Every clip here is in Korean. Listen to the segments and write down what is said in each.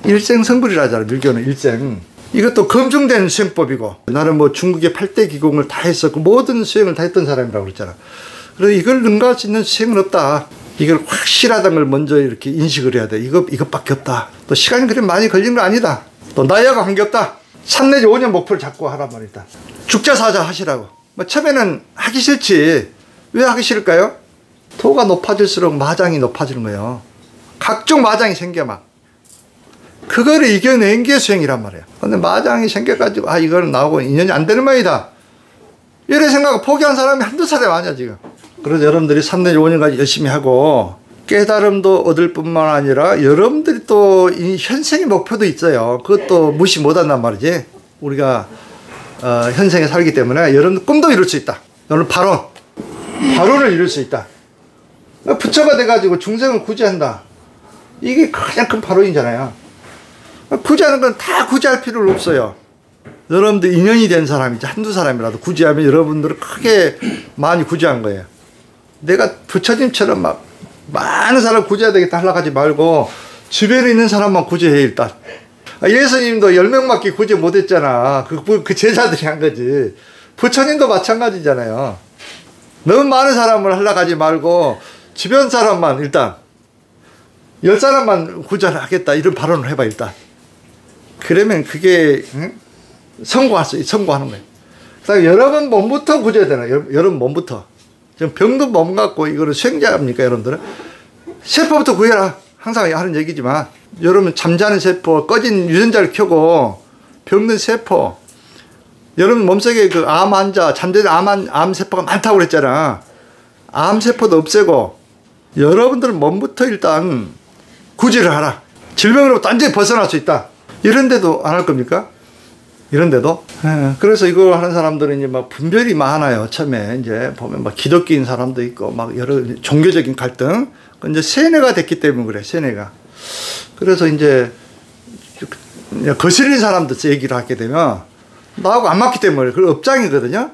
일생성불이라잖아. 밀교는 일생. 이것도 검증된 수행법이고, 나는 뭐 중국의 8대 기공을 다 했었고 모든 수행을 다 했던 사람이라고 그랬잖아. 그래서 이걸 능가할 수 있는 수행은 없다. 이걸 확실하다는 걸 먼저 이렇게 인식을 해야 돼. 이것밖에 없다. 또 시간이 그렇게 많이 걸리는 거 아니다. 또 나이하고 관계없다. 3 내지 5년 목표를 잡고 하란 말이다. 죽자사자 하시라고. 뭐 처음에는 하기 싫지. 왜 하기 싫을까요? 도가 높아질수록 마장이 높아지는 거예요. 각종 마장이 생겨 막. 그거를 이겨낸 게 수행이란 말이에요. 근데 마장이 생겨가지고 이거는 나오고 인연이 안 되는 말이다. 이런 생각을 포기한 사람이 한두 사람이 아니야 지금. 그래서 여러분들이 3 내지 5년까지 열심히 하고 깨달음도 얻을 뿐만 아니라 여러분들이 또 이 현생의 목표도 있어요. 그것도 무시 못한단 말이지. 우리가 현생에 살기 때문에 여러분들 꿈도 이룰 수 있다. 여러분 발언을 이룰 수 있다. 부처가 돼가지고 중생을 구제한다. 이게 가장 큰 발언이잖아요. 구제하는 건 다 구제할 필요는 없어요. 여러분들 인연이 된 사람이지 한두 사람이라도 구제하면 여러분들은 크게 많이 구제한 거예요. 내가 부처님처럼 막 많은 사람 구제해야 되겠다 하려고 하지 말고 주변에 있는 사람만 구제해 일단. 예수님도 10명밖에 구제 못했잖아. 그 제자들이 한 거지. 부처님도 마찬가지잖아요. 너무 많은 사람을 하려고 하지 말고 주변 사람만 일단 10사람만 구제를 하겠다 이런 발언을 해봐 일단. 그러면 그게 성공하는 거예요. 그래서 여러분 몸부터 구제해야 되나. 여러분 몸부터. 지금 병든 몸 갖고 이거를 수행자입니까 여러분들은? 세포부터 구해라. 항상 하는 얘기지만 여러분 잠자는 세포, 꺼진 유전자를 켜고 병든 세포, 여러분 몸속에 그 암 환자, 잠재된 암 세포가 많다고 그랬잖아. 암 세포도 없애고 여러분들 몸부터 일단 구제를 하라. 질병으로부터 완전히 벗어날 수 있다. 이런데도 안 할 겁니까? 이런데도? 그래서 이거 하는 사람들은 이제 막 분별이 많아요. 처음에 이제 보면 막 기독교인 사람도 있고 막 여러 종교적인 갈등. 이제 세뇌가 됐기 때문에 그래, 세뇌가. 그래서 이제 거스르는 사람들 얘기를 하게 되면 나하고 안 맞기 때문에 그 업장이거든요.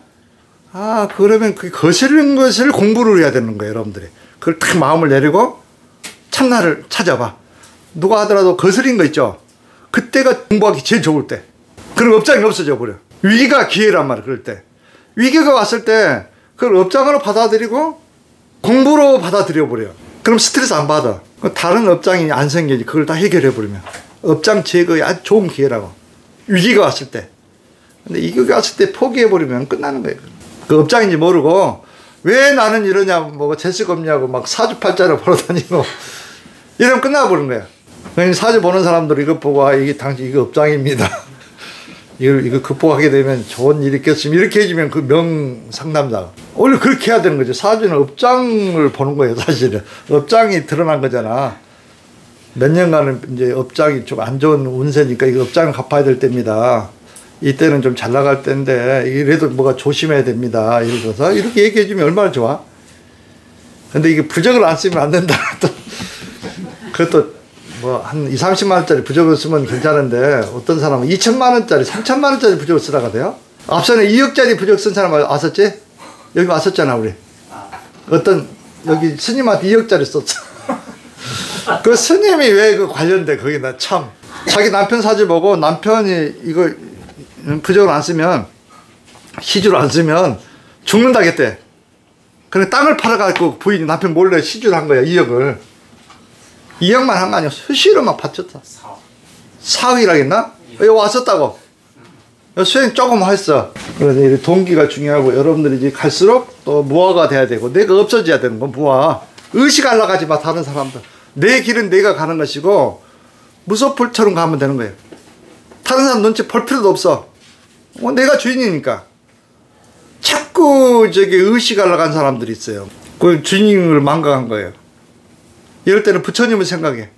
그러면 그 거스르는 것을 공부를 해야 되는 거예요, 여러분들이. 그걸 딱 마음을 내리고 참나를 찾아봐. 누가 하더라도 거스린 거 있죠. 그때가 공부하기 제일 좋을 때. 그런 업장이 없어져 버려. 위기가 기회란 말이야, 그럴 때. 위기가 왔을 때 그걸 업장으로 받아들이고 공부로 받아들여 버려. 그럼 스트레스 안 받아. 다른 업장이 안 생기지. 그걸 다 해결해 버리면. 업장 제거에 아주 좋은 기회라고. 위기가 왔을 때. 근데 위기가 왔을 때 포기해 버리면 끝나는 거예요. 그 업장인지 모르고 왜 나는 이러냐, 뭐 재수가 없냐고 막 사주팔자를 보러 다니고 이러면 끝나버린 거야. 사주 보는 사람들 이거 보고 이게 당신 이거 업장입니다. 이거 극복하게 되면 좋은 일이 있겠습니다. 이렇게 해주면 그 명상담자가. 원래 그렇게 해야 되는 거죠. 사주는 업장을 보는 거예요, 사실은. 업장이 드러난 거잖아. 몇 년간은 이제 업장이 좀 안 좋은 운세니까 이거 업장을 갚아야 될 때입니다. 이때는 좀 잘 나갈 때인데, 이래도 뭐가 조심해야 됩니다. 이러면서 이렇게 얘기해주면 얼마나 좋아. 근데 이게 부적을 안 쓰면 안 된다. 그것도 뭐 한 20, 30만원짜리 부적을 쓰면 괜찮은데 어떤 사람은 2천만원짜리 3천만원짜리 부적을 쓰다가 돼요. 앞선에 2억짜리 부적 쓴 사람 왔었지? 여기 왔었잖아 우리. 어떤 여기 스님한테 2억짜리 썼어. 그 스님이 왜 그 관련돼 거기. 나 참 자기 남편 사주 보고 남편이 이거 부적을 안 쓰면, 시주를 안 쓰면 죽는다겠대. 그래 땅을 팔아가지고 부인이 남편 몰래 시주를 한 거야. 2억을 2억만 한 거 아니야. 수시로 막 바쳤다. 4억이라 했나? 여기 왔었다고. 수행 조금 했어. 그래서 이 동기가 중요하고, 여러분들이 이제 갈수록 또 무화가 돼야 되고, 내가 없어져야 되는 건 무화. 의식하려고 하지 마, 다른 사람들. 내 길은 내가 가는 것이고, 무소불처럼 가면 되는 거예요. 다른 사람 눈치 볼 필요도 없어. 내가 주인이니까. 자꾸 의식하려고 한 사람들이 있어요. 그 주인을 망각한 거예요. 이럴 때는 부처님을 생각해.